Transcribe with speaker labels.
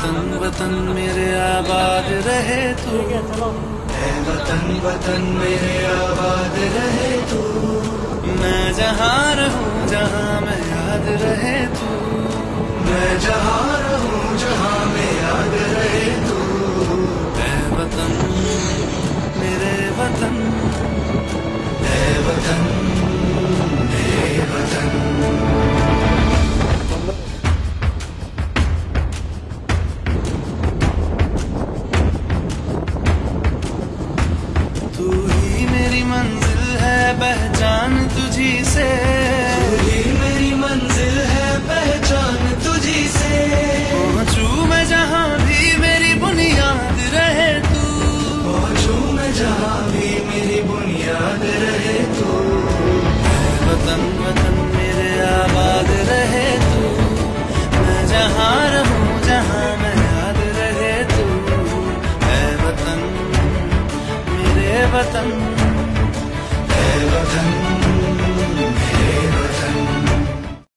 Speaker 1: वतन वतन मेरे आबाद रहे तू,
Speaker 2: ऐ वतन वतन मेरे आबाद रहे तू।
Speaker 1: मैं जहाँ रहूं जहाँ मैं याद रहे तू,
Speaker 2: मैं जहाँ रहूं जहाँ मैं याद रहे तू।
Speaker 1: ऐ वतन मेरे वतन,
Speaker 2: ऐ वतन मेरे वतन।
Speaker 1: तू ही मेरी मंजिल है पहचान तुझी से,
Speaker 2: तू ही मेरी मंजिल है पहचान तुझी से।
Speaker 1: पहुँचूं मैं जहाँ भी मेरी बुनियाद रहे तू,
Speaker 2: पहुँचूं मैं जहाँ भी मेरी बुनियाद रहे तू।
Speaker 1: ऐ वतन वतन मेरे आबाद रहे तू, मैं जहाँ रहूं जहाँ मैं याद रहे तू। ऐ वतन मेरे वतन,
Speaker 2: ऐ वतन